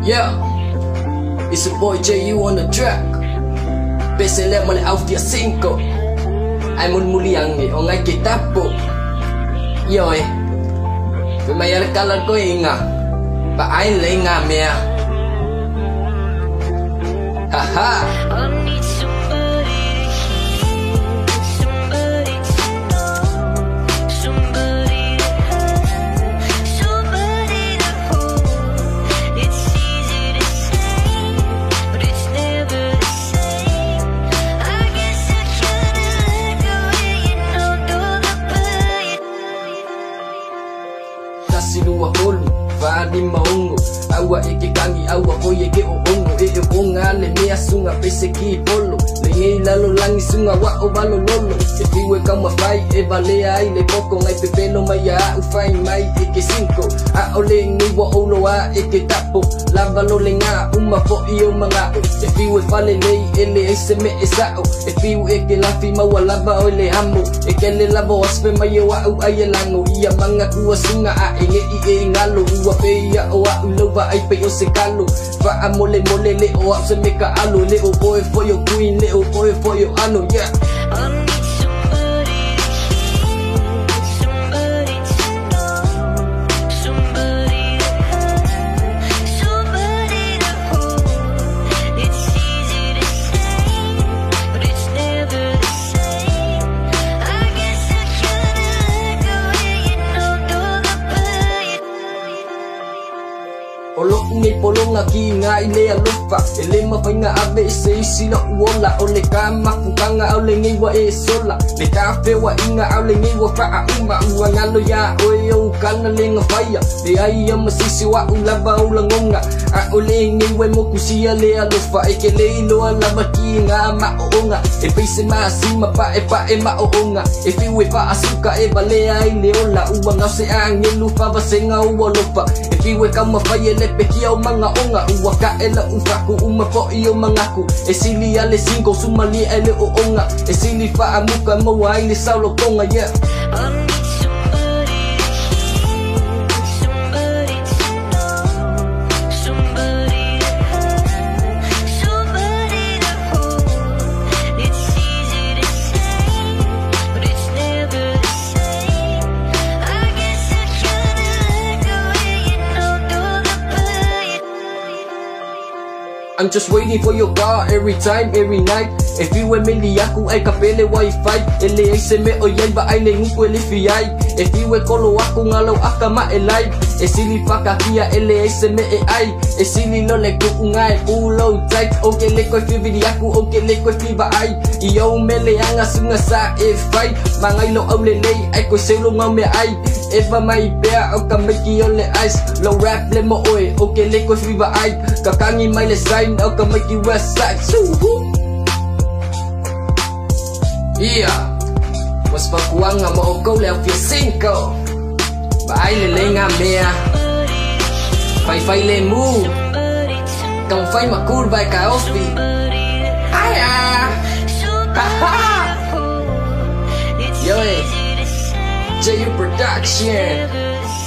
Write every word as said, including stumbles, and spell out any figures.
Yeah, it's your boy J U on the track. Besele mole auf dia cinco. Ai mun muliang ni ongai kitapo. Yo eh. Pemayar kalar ko inga. Ba ai lenga mea. Haha. Silua holu, fadi maungo. Awa eke kangi, awa koye ke o ongo. E e onga le mea sunga pese ki polo. Le ngei lalo langi sunga wa o balo lolo. E piwe kama fai, e valea ai le poko. Ngai pepeno maya u fai mai eke cinco. A ole ngi wa olo a eke tapo. Lava lo le nga, uma po i o mga. E piwe fale lei, ele e se me e sao. E piwe eke lafi mawa lava o le hamo. E ke le lavo aspe maye wa u aye lango. Ia mga kua sunga a enge i e ngalo. Ua peia o a ulova ai pe o se kalo. Fa a mole mole le o a se me ka alo. Le o boy for your queen, le o boy for your ano, yeah. Olo ngai polonga ki nga ile alofa. Ele mawhainga abe se isila uola. Ole ka mafukanga au le ngai wa e sola. Le ka fewa inga au le ngai wa faa uma. Ua ngalo ya oe o ukana le nga faya. Le ai ya masisi wa ulaba ula ngonga. A ole ngai we mokusia le alofa. Eke le iloa laba ki nga ma oonga. E peise ma asima pa e pa e ma oonga. E fiwe pa asuka e balea i le ola. Ua ngau se a ngelu fa vasenga uolofa. E fiwe kama faya le pekia o mga onga. Ua ka ela ufaku uma po i o mangaku. E sili ale cinco sumali ele o onga. E sili fa amuka mawa ile saulo konga, yeah. I'm just waiting for your car every time, every night. If you were mili aku ay kapele wifi. Ele ay se me oyay ba ay nenguko ele fiyay. If you were kolo aku ngalaw aka ma elay. E sili pa kakia ele ay se me e ay. E sili lo le kukungay ulo tight. Okay le ko'y fibidi aku, okay le ko'y fiba ay. Iyo mele ang asunga sa e fight. Mangay lo au lelay ay ko'y selo nga me ay. Eva may pea o kamay kiyo le ice. Low rap le mo oy, okay le ko'y fiba ay. Kakangi may le sign o kamay ki west side. Yeah, mas pakuang nga mo ko le fi cinco. Ba ai le le nga mea. Fai fai le mu. Kang fai makurba ka ospi. Ay ah. Yo eh. J U Production.